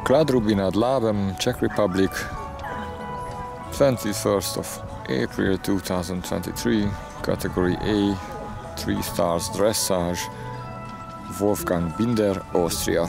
Kladruby nad Labem, Czech Republic, 21st of April 2023, category A, 3 stars dressage, Wolfgang Binder, Austria.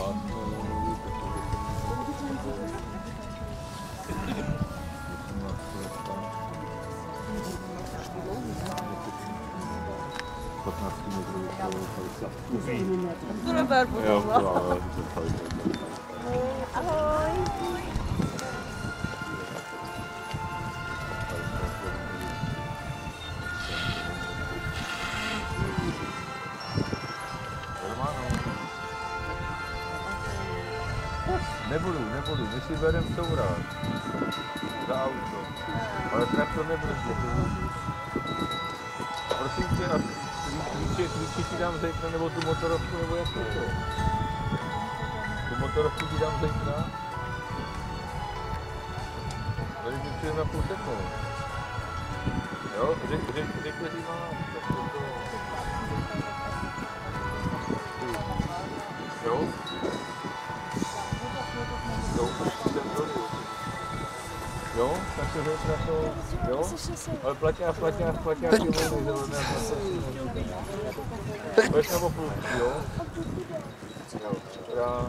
Nebudu, my si bereme sourad za auto, ale traktor nebrzdí. Prosím tě, a klíče ti dám zítra, nebo tu motorovku, nebo jak to? Tu motorovku ti dám zítra? Tady mi přijde na půl sedmou. Jo, řekli si mám. Jo? Jo, tak se zítra to, jo? Ale plaťák je volný, zelené a pojď nebo půl, jo? Jo, já,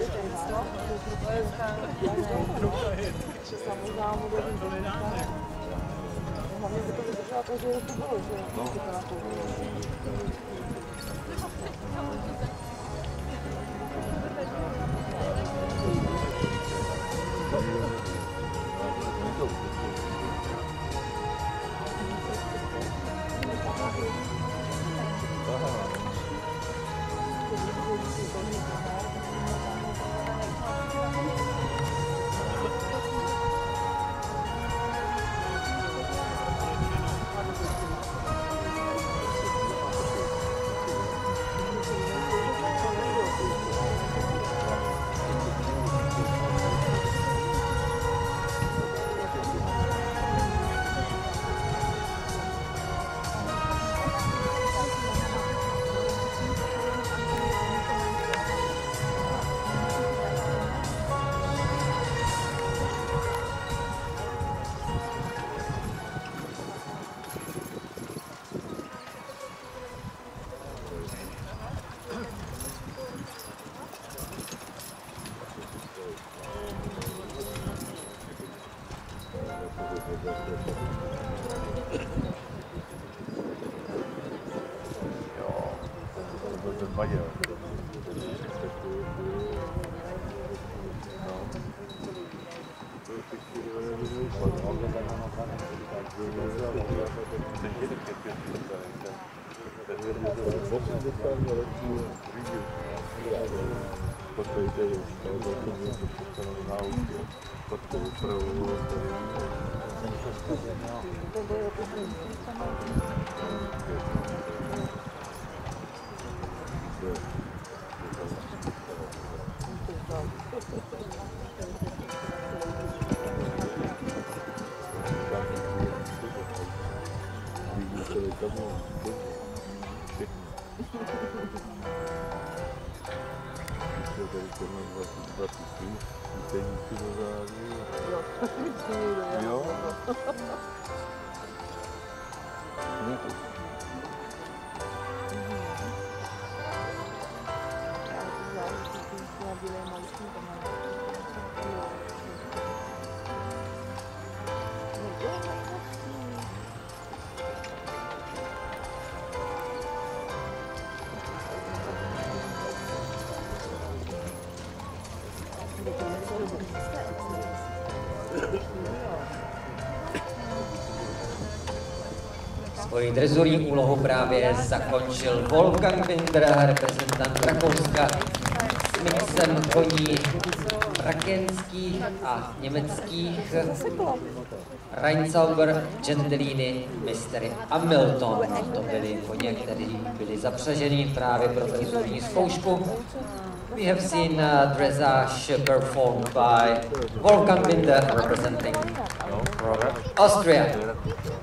Svoji drezurní úlohu právě zakončil Wolfgang Binder, reprezentant Rakouska, s mixem koní rakenských a německých. Rheinsauber, Gentilini, Mystery a Milton. To byli koně, kteří byli zapřaženi právě pro drezurní zkoušku. We have seen dressage performed by Wolfgang Binder, representing Austria.